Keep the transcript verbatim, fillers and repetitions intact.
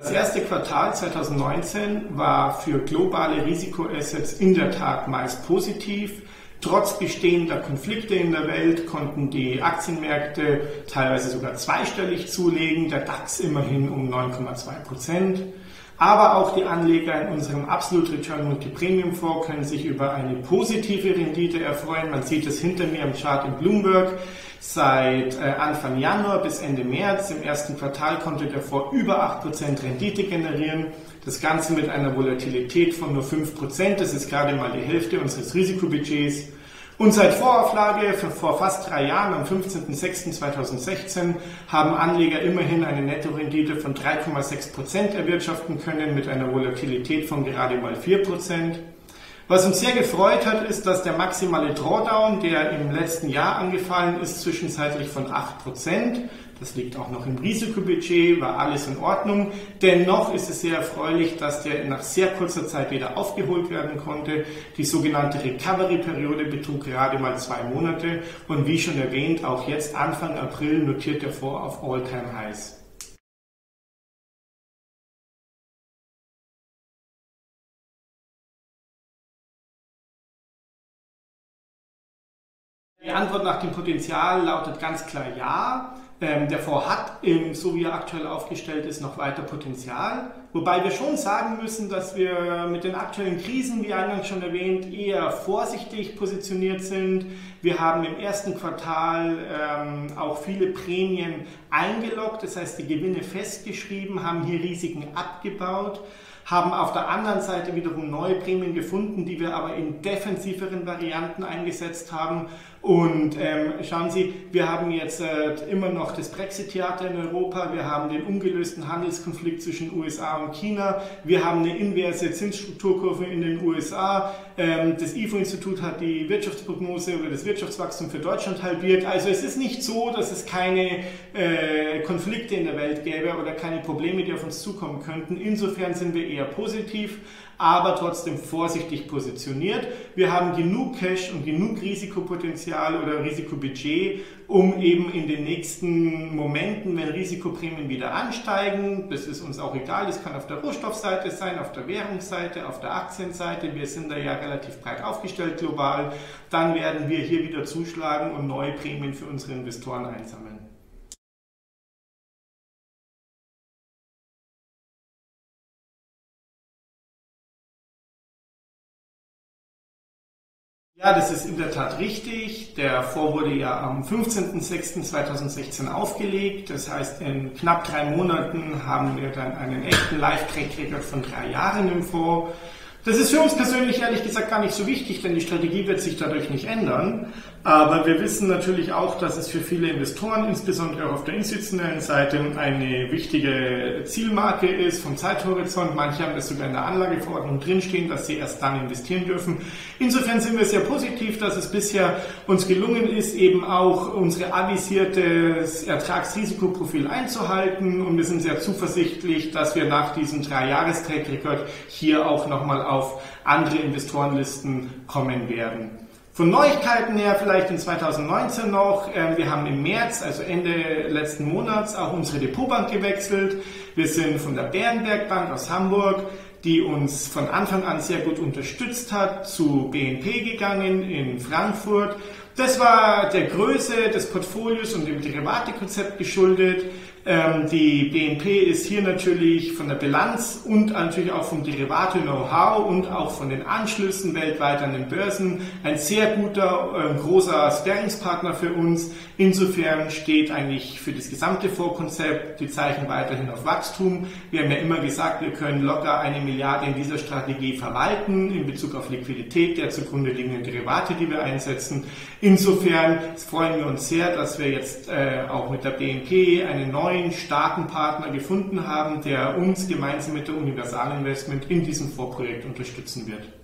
Das erste Quartal zweitausendneunzehn war für globale Risikoassets in der Tat meist positiv. Trotz bestehender Konflikte in der Welt konnten die Aktienmärkte teilweise sogar zweistellig zulegen, der DAX immerhin um neun Komma zwei Prozent. Aber auch die Anleger in unserem Absolute Return Multi-Premium Fonds können sich über eine positive Rendite erfreuen. Man sieht es hinter mir im Chart in Bloomberg. Seit Anfang Januar bis Ende März, im ersten Quartal, konnte der Fonds über acht Prozent Rendite generieren. Das Ganze mit einer Volatilität von nur fünf Prozent. Das ist gerade mal die Hälfte unseres Risikobudgets. Und seit Vorauflage für vor fast drei Jahren, am fünfzehnten sechsten zweitausendsechzehn, haben Anleger immerhin eine Nettorendite von drei Komma sechs Prozent erwirtschaften können mit einer Volatilität von gerade mal vier Prozent. Was uns sehr gefreut hat, ist, dass der maximale Drawdown, der im letzten Jahr angefallen ist, zwischenzeitlich von acht Prozent. Das liegt auch noch im Risikobudget, war alles in Ordnung. Dennoch ist es sehr erfreulich, dass der nach sehr kurzer Zeit wieder aufgeholt werden konnte. Die sogenannte Recovery-Periode betrug gerade mal zwei Monate und wie schon erwähnt, auch jetzt Anfang April notiert der Fonds auf All-Time-Highs. Die Antwort nach dem Potenzial lautet ganz klar ja. Der Fonds hat, so wie er aktuell aufgestellt ist, noch weiter Potenzial. Wobei wir schon sagen müssen, dass wir mit den aktuellen Krisen, wie eingangs schon erwähnt, eher vorsichtig positioniert sind. Wir haben im ersten Quartal ähm, auch viele Prämien eingeloggt, das heißt die Gewinne festgeschrieben, haben hier Risiken abgebaut, haben auf der anderen Seite wiederum neue Prämien gefunden, die wir aber in defensiveren Varianten eingesetzt haben. Und ähm, schauen Sie, wir haben jetzt äh, immer noch das Brexit-Theater in Europa, wir haben den ungelösten Handelskonflikt zwischen U S A und China, wir haben eine inverse Zinsstrukturkurve in den U S A, ähm, das I F O-Institut hat die Wirtschaftsprognose oder das Wirtschaftswachstum für Deutschland halbiert. Also es ist nicht so, dass es keine äh, Konflikte in der Welt gäbe oder keine Probleme, die auf uns zukommen könnten. Insofern sind wir eher positiv, aber trotzdem vorsichtig positioniert. Wir haben genug Cash und genug Risikopotenzial oder Risikobudget, um eben in den nächsten Momenten, wenn Risikoprämien wieder ansteigen, das ist uns auch egal, das kann auf der Rohstoffseite sein, auf der Währungsseite, auf der Aktienseite, wir sind da ja relativ breit aufgestellt global, dann werden wir hier wieder zuschlagen und neue Prämien für unsere Investoren einsammeln. Ja, das ist in der Tat richtig. Der Fonds wurde ja am fünfzehnten sechsten zweitausendsechzehn aufgelegt. Das heißt, in knapp drei Monaten haben wir dann einen echten Live-Track-Record von drei Jahren im Fonds. Das ist für uns persönlich ehrlich gesagt gar nicht so wichtig, denn die Strategie wird sich dadurch nicht ändern. Aber wir wissen natürlich auch, dass es für viele Investoren, insbesondere auch auf der institutionellen Seite, eine wichtige Zielmarke ist vom Zeithorizont. Manche haben das sogar in der Anlageverordnung drinstehen, dass sie erst dann investieren dürfen. Insofern sind wir sehr positiv, dass es bisher uns gelungen ist, eben auch unsere avisiertes Ertragsrisikoprofil einzuhalten. Und wir sind sehr zuversichtlich, dass wir nach diesem drei-Jahres-Track-Record hier auch nochmal auf andere Investorenlisten kommen werden. Von Neuigkeiten her vielleicht in zweitausendneunzehn noch. Wir haben im März, also Ende letzten Monats, auch unsere Depotbank gewechselt. Wir sind von der Bärenberg Bank aus Hamburg, die uns von Anfang an sehr gut unterstützt hat, zu B N P gegangen in Frankfurt. Das war der Größe des Portfolios und dem Derivatekonzept geschuldet. Ähm, die B N P ist hier natürlich von der Bilanz und natürlich auch vom Derivate-Know-how und auch von den Anschlüssen weltweit an den Börsen ein sehr guter, äh, großer Sparringspartner für uns. Insofern steht eigentlich für das gesamte Fondskonzept die Zeichen weiterhin auf Wachstum. Wir haben ja immer gesagt, wir können locker eine Milliarde in dieser Strategie verwalten in Bezug auf Liquidität der zugrunde liegenden Derivate, die wir einsetzen. Insofern freuen wir uns sehr, dass wir jetzt äh, auch mit der B N P einen neuen starken Partner gefunden haben, der uns gemeinsam mit der Universal Investment in diesem Fondsprojekt unterstützen wird.